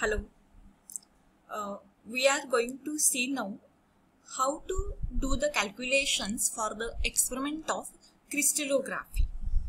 Hello. We are going to see now how to do the calculations for the experiment of crystallography.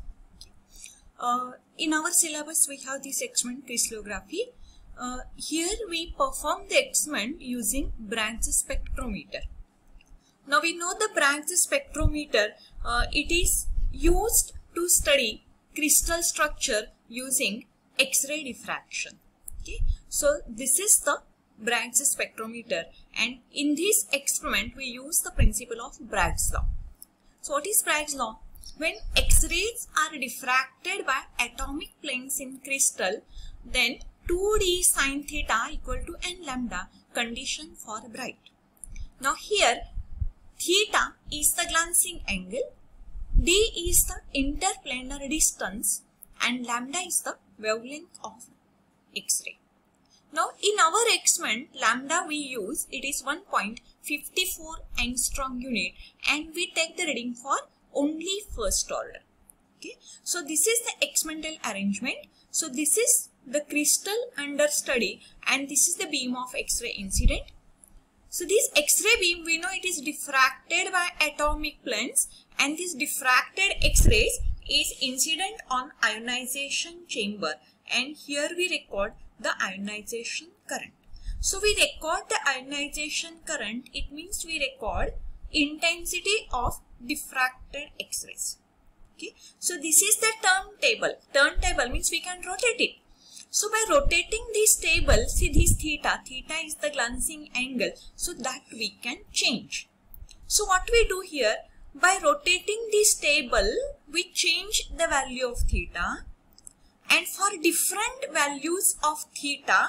In our syllabus we have this experiment crystallography. Here we perform the experiment using Bragg spectrometer. Now we know the Bragg spectrometer, it is used to study crystal structure using X-ray diffraction. Okay, so this is the Bragg spectrometer, and in this experiment we use the principle of Bragg's law. So what is Bragg's law? When X-rays are diffracted by atomic planes in crystal, then 2d sin theta equal to n lambda condition for bright. Now here theta is the glancing angle, d is the interplanar distance, and lambda is the wavelength of X-ray. Now in our experiment, lambda we use, it is 1.54 angstrom unit, and we take the reading for only first order. Okay, so this is the experimental arrangement. So this is the crystal under study, and this is the beam of X-ray incident. So this X-ray beam, we know it is diffracted by atomic planes, and this diffracted X-rays is incident on ionization chamber, and here we record the ionization current. So we record the ionization current, it means we record intensity of diffracted X-rays. Okay, so this is the turntable. Turntable means we can rotate it. So by rotating this table, see this theta is the glancing angle, so that we can change. So what we do here, by rotating this table, we change the value of theta, and for different values of theta,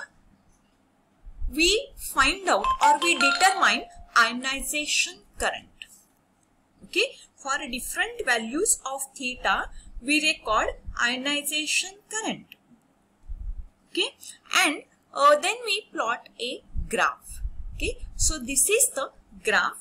we find out or we determine ionization current. Okay, for different values of theta, we record ionization current. Okay, and then we plot a graph. Okay, so this is the graph.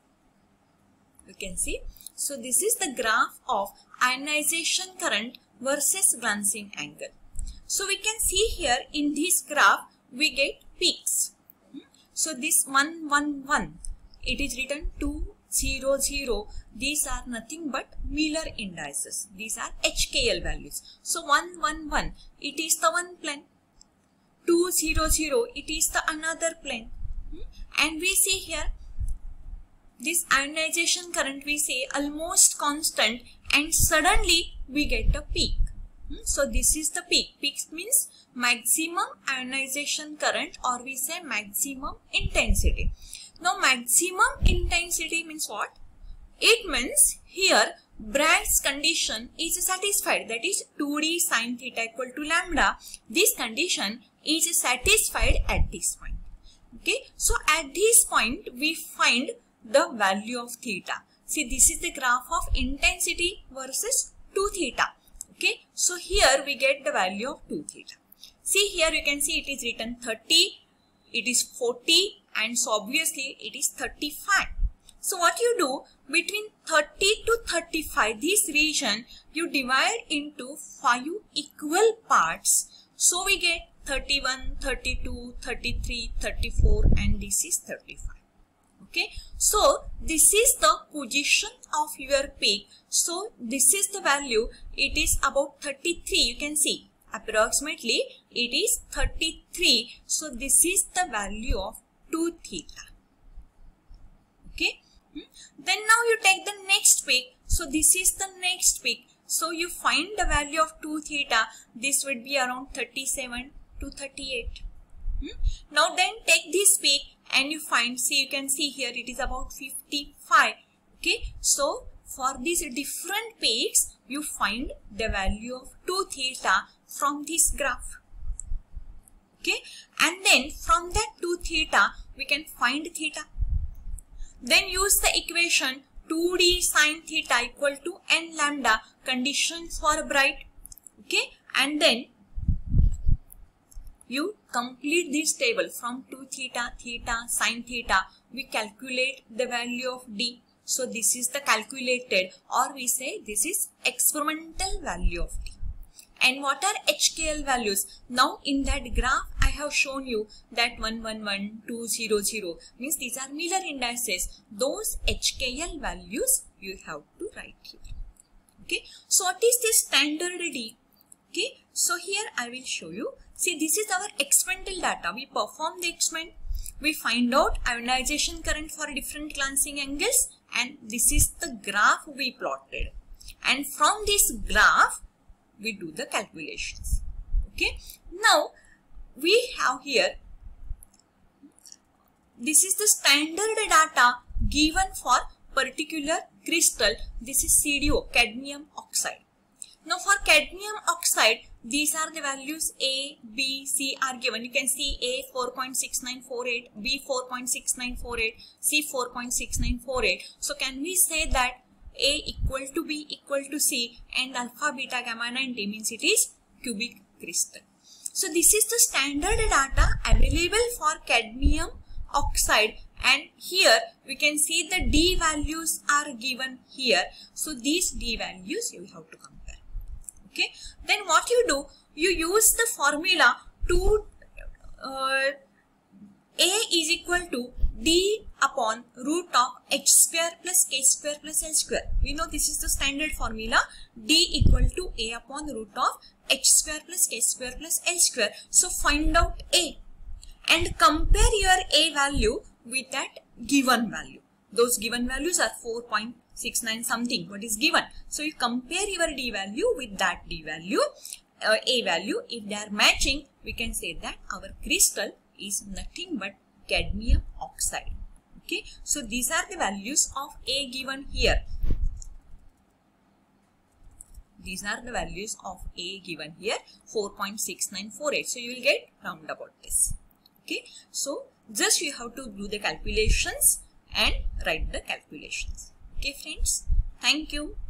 You can see. So this is the graph of ionization current versus glancing angle. So we can see here in this graph we get peaks. So this 111, it is written 200. These are nothing but Miller indices. These are HKL values. So 111, it is the one plane. 200, it is the another plane. And we see here this ionization current, we say almost constant, and suddenly we get a peak. So this is the peak. Peak means maximum ionization current, or we say maximum intensity. Now maximum intensity means what? It means here Bragg's condition is satisfied, that is 2d sin theta equal to lambda. This condition is satisfied at this point. Okay, so at this point we find the value of theta. See, this is the graph of intensity versus 2 theta. Okay, so here we get the value of 2 theta. See, here you can see it is written 30, it is 40, and so obviously it is 35. So what you do, between 30 to 35, this region you divide into 5 equal parts. So we get 31, 32, 33, 34, and this is 35. Okay, so this is the position of your peak. So this is the value, it is about 33, you can see approximately it is 33. So this is the value of 2 theta. Okay, then now you take the next peak. So this is the next peak. So you find the value of 2 theta, this would be around 37 to 38. Now then take this peak and you find, see, you can see here it is about 55. Okay, so for these different peaks you find the value of 2 theta from this graph. Okay, and then from that 2 theta we can find theta. Then use the equation 2d sin theta equal to n lambda conditions for bright. Okay, and then you complete this table from 2 theta, theta, sin theta, we calculate the value of d. So this is the calculated, or we say this is experimental value of d. And what are HKL values? Now in that graph I have shown you that 111200 means these are Miller indices. Those HKL values you have to write here. Okay, so what is this standard D? Okay, so here I will show you. See, this is our experimental data. We perform the experiment. We find out ionization current for different glancing angles, and this is the graph we plotted. And from this graph, we do the calculations. Okay, now we have here, this is the standard data given for particular crystal. This is CDO, cadmium oxide. Now for cadmium oxide, these are the values A, B, C are given. You can see A 4.6948, B 4.6948, C 4.6948. So can we say that A equal to B equal to C and alpha, beta, gamma 90 means it is cubic crystal. So this is the standard data available for cadmium oxide, and here we can see the D values are given here. So these D values you have to compare. Okay, then what you do, you use the formula to A is equal to D upon root of H square plus K square plus L square. We know this is the standard formula. D equal to A upon root of H square plus K square plus L square. So find out A and compare your A value with that given value. Those given values are 4.69 something, what is given. So you compare your D value with that D value, A value. If they are matching, we can say that our crystal is nothing but cadmium oxide. Okay, so these are the values of A given here. These are the values of A given here, 4.6948. So you will get round about this. Okay, so just you have to do the calculations and write the calculations. Okay friends, thank you.